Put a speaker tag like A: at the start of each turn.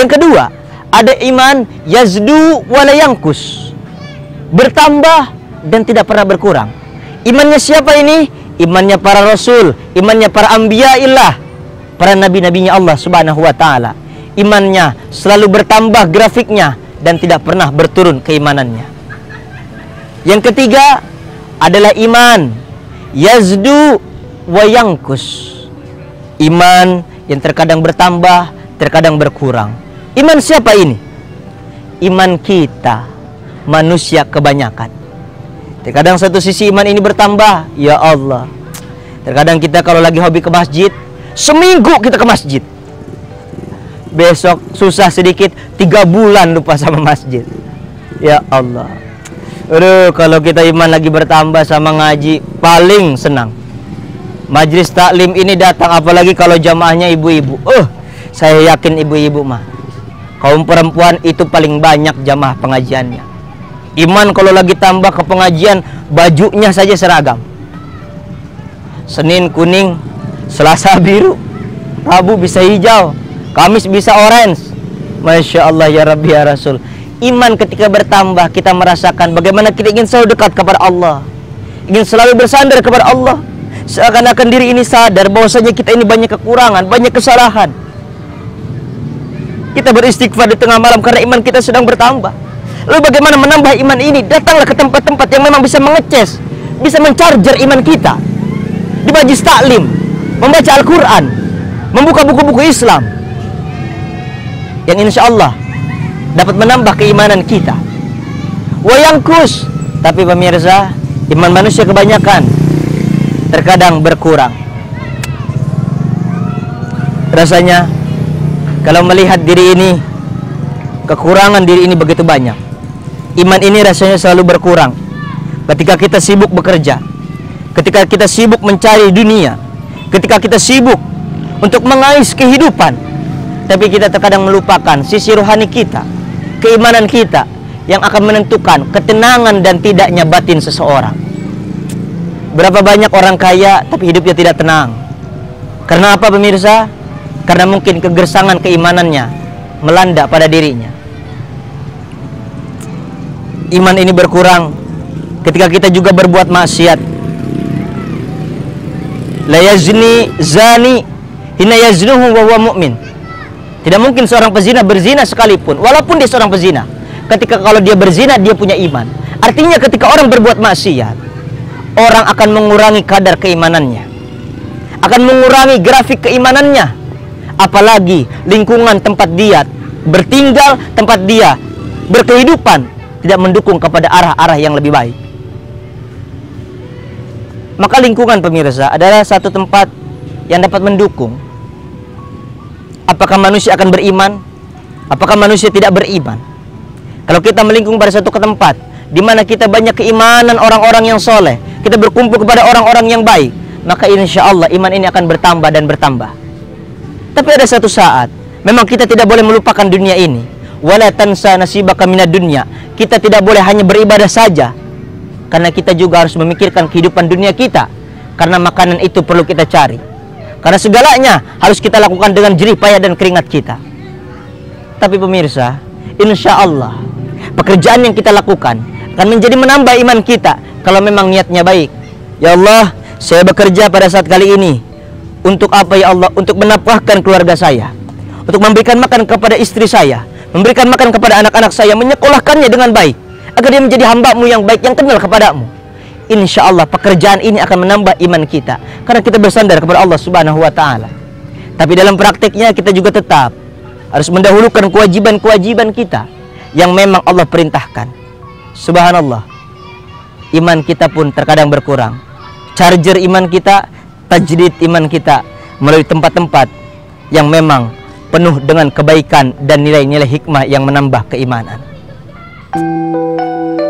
A: Yang kedua, ada iman yazdu wala yankus, bertambah dan tidak pernah berkurang. Imannya siapa ini? Imannya para rasul, imannya para anbiya'illah, para nabi-nabinya Allah Subhanahu wa taala. Imannya selalu bertambah grafiknya dan tidak pernah berturun keimanannya. Yang ketiga adalah iman yazdu wa yankus, iman yang terkadang bertambah, terkadang berkurang. Iman siapa ini? Iman kita, manusia kebanyakan. Terkadang satu sisi iman ini bertambah, ya Allah. Terkadang kita kalau lagi hobi ke masjid, seminggu kita ke masjid, besok susah sedikit, 3 bulan lupa sama masjid. Ya Allah. Aduh, kalau kita iman lagi bertambah sama ngaji, paling senang. Majlis taklim ini datang, apalagi kalau jamaahnya ibu-ibu. Saya yakin ibu-ibu mah, kaum perempuan itu paling banyak jamaah pengajiannya. Iman kalau lagi tambah ke pengajian, bajunya saja seragam. Senin kuning, Selasa biru, Rabu bisa hijau, Kamis bisa orange. Masya Allah ya Rabbi ya Rasul. Iman ketika bertambah, kita merasakan bagaimana kita ingin selalu dekat kepada Allah, ingin selalu bersandar kepada Allah. Seakan-akan diri ini sadar bahwasanya kita ini banyak kekurangan, banyak kesalahan. Kita beristighfar di tengah malam karena iman kita sedang bertambah. Lalu bagaimana menambah iman ini? Datanglah ke tempat-tempat yang memang bisa mengeces, bisa mencarger iman kita. Di majlis taklim, membaca Al-Quran, membuka buku-buku Islam, yang insya Allah dapat menambah keimanan kita. Wayangkus, tapi pemirsa, iman manusia kebanyakan terkadang berkurang. Rasanya kalau melihat diri ini, kekurangan diri ini begitu banyak. Iman ini rasanya selalu berkurang ketika kita sibuk bekerja, ketika kita sibuk mencari dunia, ketika kita sibuk untuk mengais kehidupan. Tapi kita terkadang melupakan sisi rohani kita, keimanan kita, yang akan menentukan ketenangan dan tidaknya batin seseorang. Berapa banyak orang kaya tapi hidupnya tidak tenang. Karena apa pemirsa? Karena mungkin kegersangan keimanannya melanda pada dirinya. Iman ini berkurang ketika kita juga berbuat maksiat. La yazni zani hina yaznuhu wa huwa mu'min. Tidak mungkin seorang pezina berzina sekalipun, walaupun dia seorang pezina. Ketika kalau dia berzina, dia punya iman. Artinya ketika orang berbuat maksiat, orang akan mengurangi kadar keimanannya, akan mengurangi grafik keimanannya. Apalagi lingkungan tempat dia bertinggal, tempat dia berkehidupan tidak mendukung kepada arah-arah yang lebih baik. Maka lingkungan pemirsa adalah satu tempat yang dapat mendukung. Apakah manusia akan beriman? Apakah manusia tidak beriman? Kalau kita melingkung pada satu tempat di mana kita banyak keimanan orang-orang yang soleh, kita berkumpul kepada orang-orang yang baik, maka insya Allah iman ini akan bertambah dan bertambah. Tapi ada satu saat memang kita tidak boleh melupakan dunia ini. Wala tansa nasibaka minad dunya. Kita tidak boleh hanya beribadah saja, karena kita juga harus memikirkan kehidupan dunia kita. Karena makanan itu perlu kita cari. Karena segalanya harus kita lakukan dengan jerih payah dan keringat kita. Tapi pemirsa, insya Allah pekerjaan yang kita lakukan akan menjadi menambah iman kita kalau memang niatnya baik. Ya Allah, saya bekerja pada saat kali ini untuk apa ya Allah? Untuk menafkahkan keluarga saya, untuk memberikan makan kepada istri saya, memberikan makan kepada anak-anak saya, menyekolahkannya dengan baik, agar dia menjadi hamba-Mu yang baik, yang kenal kepadamu. Insya Allah pekerjaan ini akan menambah iman kita, karena kita bersandar kepada Allah Subhanahu wa ta'ala. Tapi dalam prakteknya kita juga tetap harus mendahulukan kewajiban-kewajiban kita yang memang Allah perintahkan. Subhanallah, iman kita pun terkadang berkurang. Charger iman kita, tajdid iman kita melalui tempat-tempat yang memang penuh dengan kebaikan dan nilai-nilai hikmah yang menambah keimanan.